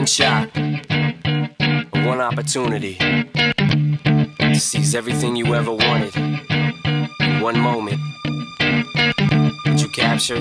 one shot, one opportunity to seize everything you ever wanted in one moment. Did you capture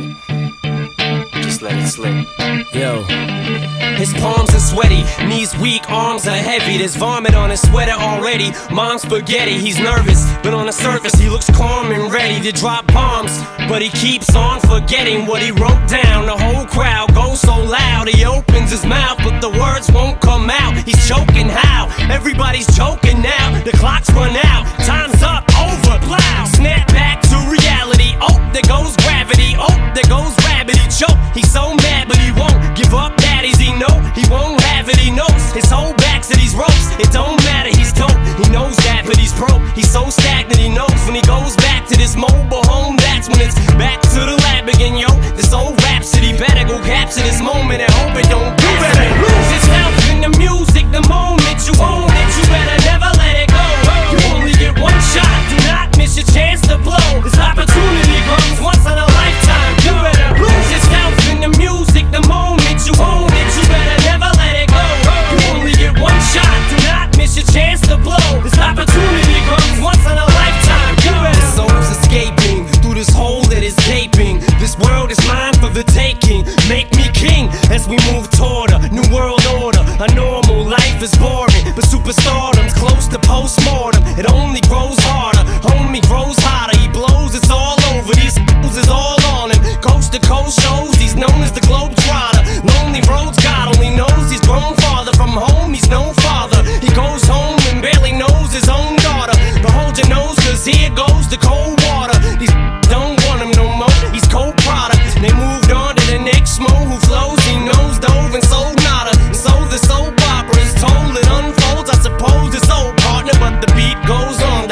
it? Just let it slip. Yo. His palms are sweaty, knees weak, arms are heavy. There's vomit on his sweater already. Mom's spaghetti, he's nervous, but on the surface he looks calm and ready to drop bombs. But he keeps on forgetting what he wrote down. The whole crowd goes so loud, he opens his mouth, but the words won't come out. He's choking how? Everybody's choking now. The clock's run out, time's up, over, plow. Snap back to reality, oh, there goes gravity. Oh, there goes rabbit, he choke. He's so mad, but he won't give up. Daddies, he know he won't have it, he knows his whole back to these ropes. It don't matter, he's dope, he knows that, but he's broke. He's so stagnant, he knows when he goes back to this mobile home, that's when it's back to the lab again, yo. This old rhapsody better go capture this moment and hope it don't do better lose itself in the music. The moment you own it, you better never let it go. You only get one shot, do not miss your chance to blow. This opportunity comes once in a lifetime. You better lose yourself in the music. The moment you own it, you better never let it go. You only get one shot, do not miss your chance to blow. This opportunity comes once in a lifetime. You better. This soul's escaping through this hole that is gaping. This world is mine for the taking. Make me king as we move toward a new world order. A normal life is boring, but superstardom's close to postmortem. It only grows harder, homie grows hotter. He blows, it's all over. These fools is all on him. Coast to coast shows, he's known as the Globetrotter. Lonely roads, God only knows he's grown farther from home. He's no father. He goes home and barely knows his own daughter. But hold your nose, cause here goes the cold water. These don't want him no more. He's cold product. They moved on to the next mo who flows. He knows dove and sold nada. And so the soap opera is told. It unfolds. I suppose it's old partner, but the beat goes on.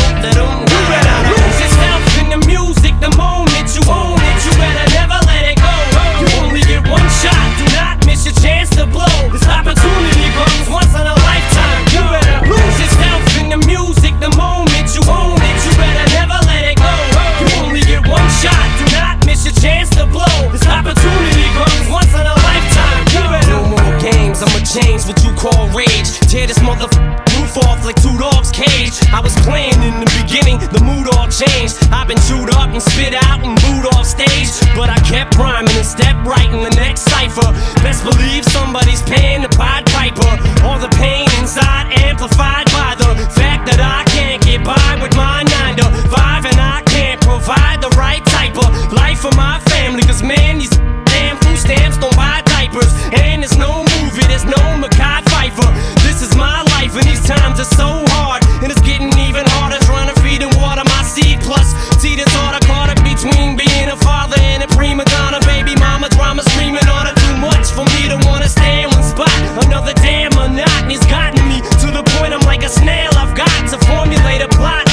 You better lose yourself in the music. The moment you own it, you better never let it go. You only get one shot. Do not miss your chance to blow. This opportunity comes once in a lifetime. You better lose yourself in the music. The moment you own it, you better never let it go. You only get one shot. Do not miss your chance to blow. This opportunity comes once in a lifetime. You better. No more games, I'ma change what you call rage. Tear this roof off like two dogs' cage. I was playing in the beginning, the mood all changed. I've been chewed up and spit out and booed off stage, but I kept rhyming and stepped right in the next cipher. Best believe somebody's paying the Pied Piper. All the pain inside amplified by the fact that I can't get by with my 9 to 5, and I can't provide the right type of life for my family. Cause man, these damn food stamps don't buy diapers, and there's no movie, there's no MacArthur. This is my life, and these times are so hard, and it's getting even harder trying to feed and water my seed. Plus, see the thought I caught up between being a father and a prima donna. Baby mama drama screaming on her, too much for me to wanna stay in one spot. Another damn monotony's gotten me to the point I'm like a snail. I've got to formulate a plot.